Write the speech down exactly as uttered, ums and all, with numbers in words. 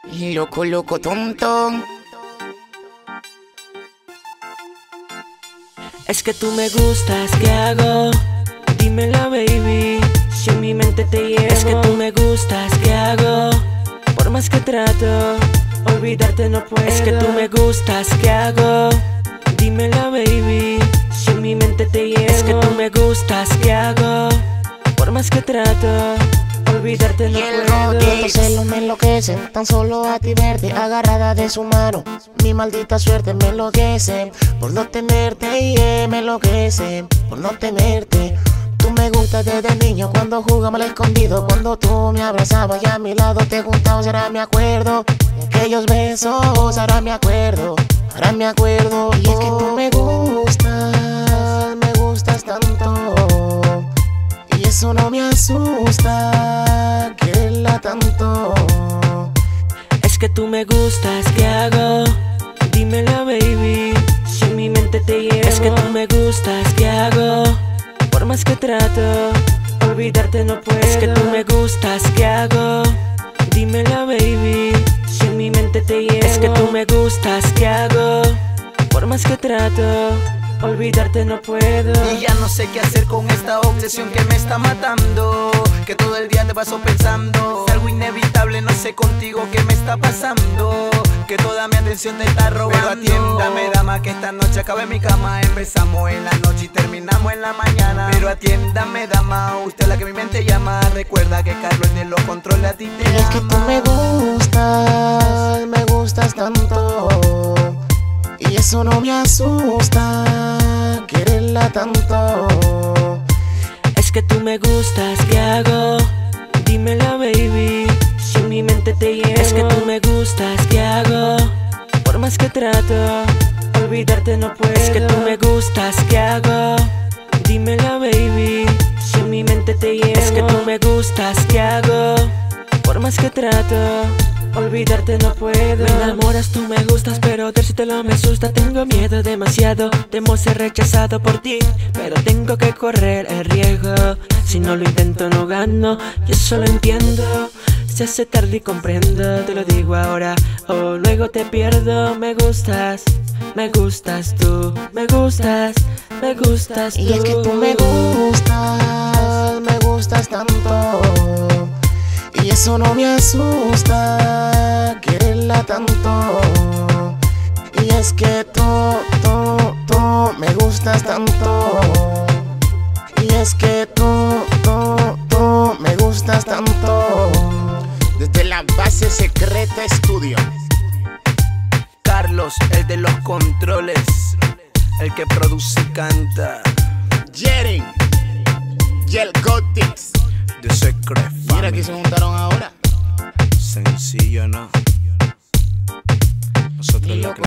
Loco, loco, tonto. Es que tú me gustas, ¿qué hago? Dímelo, baby, si en mi mente te llevo. Es que tú me gustas, ¿qué hago? Por más que trato, olvidarte no puedo. Es que tú me gustas, ¿qué hago? Dímelo, baby, si en mi mente te llevo. Es que tú me gustas, ¿qué hago? Por más que trato, olvidarte no puedo. Tus celos me enloquecen, tan solo a ti verte, agarrada de su mano. Mi maldita suerte me enloquece, por no tenerte, yeah, me enloquece, por no tenerte. Tú me gustas desde niño, cuando jugamos al escondido, cuando tú me abrazabas y a mi lado te juntabas, ahora me acuerdo de aquellos besos, ahora me acuerdo, ahora me acuerdo. Y es que tú me gustas, me gustas tanto, y eso no me asusta, quererla tanto. Es que tú me gustas, ¿qué hago? Dímelo, baby, si en mi mente te llevo. Es que tú me gustas, ¿qué hago? Por más que trato, olvidarte no puedo. Es que tú me gustas, ¿qué hago? Dímelo, baby, si en mi mente te llevo. Es que tú me gustas, ¿qué hago? Por más que trato, olvidarte no puedo. Y ya no sé qué hacer con esta obsesión que me está matando, que todo el día te paso pensando. Es algo inevitable, no sé contigo qué me está pasando, que toda mi atención te está robando. Pero atiéndame, dama, que esta noche acaba en mi cama. Empezamos en la noche y terminamos en la mañana. Pero atiéndame, dama, usted es la que mi mente llama. Recuerda que Carlos de los controles a ti te ama. Y es que tú me gustas, me gustas tanto, y eso no me asusta, quererla tanto. Es que tú me gustas, ¿qué hago? Dímelo, baby, si en mi mente te llevo. Es que tú me gustas, ¿qué hago? Por más que trato, olvidarte no puedo. Es que tú me gustas, ¿qué hago? Dímelo, baby, si en mi mente te llevo. Es que tú me gustas, ¿qué hago? Por más que trato, olvidarte no puedo. Me enamoras, tú me gustas, pero decírtelo me asusta. Tengo miedo demasiado, temo ser rechazado por ti, pero tengo que correr el riesgo. Si no lo intento no gano, yo solo entiendo. Se hace tarde y comprendo, te lo digo ahora o luego te pierdo. Me gustas, me gustas tú, me gustas, me gustas tú. Y es que tú me gustas, me gustas tanto, y eso no me asusta, quererla tanto. Y es que tú, tú, tú me gustas tanto, y es que tú, tú, tú me gustas tanto. Desde la base secreta estudio, Carlos, el de los controles, el que produce y canta. Jeren, Yel Gothics, The Secret Family. Mira que se juntaron ahora. Sencillo, ¿no? Nosotros lo